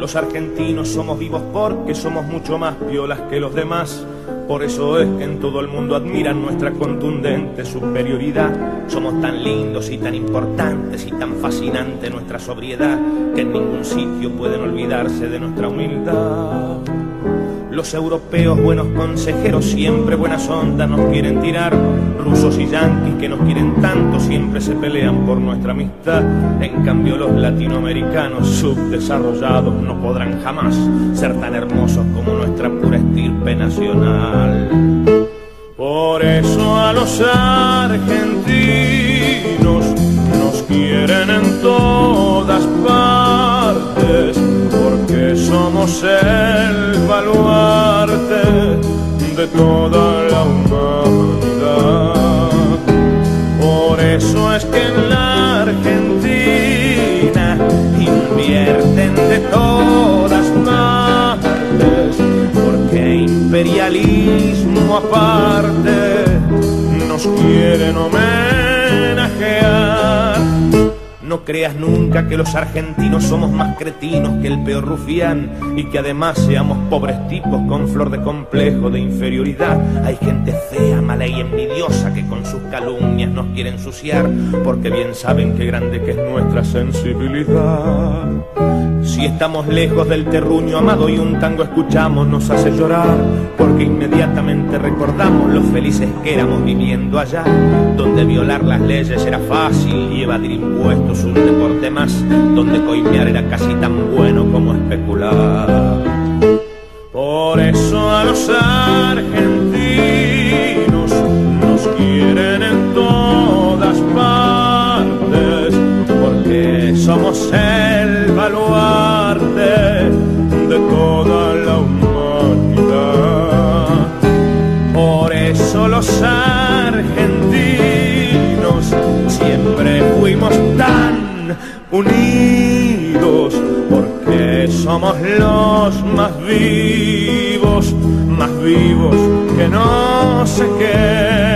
Los argentinos somos vivos porque somos mucho más piolas que los demás. Por eso es que en todo el mundo admiran nuestra contundente superioridad. Somos tan lindos y tan importantes y tan fascinante nuestra sobriedad, que en ningún sitio pueden olvidarse de nuestra humildad. Los europeos, buenos consejeros, siempre buenas ondas nos quieren tirar. Rusos y yanquis que nos quieren tanto, siempre se pelean por nuestra amistad. En cambio los latinoamericanos subdesarrollados no podrán jamás ser tan hermosos como nuestra pura estirpe nacional. Por eso a los argentinos nos quieren en todas partes, porque somos el baluarte de toda la humanidad. Por eso es que en la Argentina invierten de todas partes, porque imperialismo aparte nos quieren homenajear. No creas nunca que los argentinos somos más cretinos que el peor rufián, y que además seamos pobres tipos con flor de complejo de inferioridad. Hay gente fea, mala y envidiosa que con sus calumnias nos quiere ensuciar, porque bien saben qué grande que es nuestra sensibilidad. Si estamos lejos del terruño amado y un tango escuchamos nos hace llorar, porque inmediatamente recordamos lo felices que éramos viviendo allá, donde violar las leyes era fácil y evadir impuestos un deporte más, donde coimear era casi tan bueno como especular. Por eso a los argentinos nos quieren en todas partes, porque somos el baluarte de toda la humanidad. Por eso los argentinos siempre fuimos tan unidos, porque somos los más vivos que no sé qué.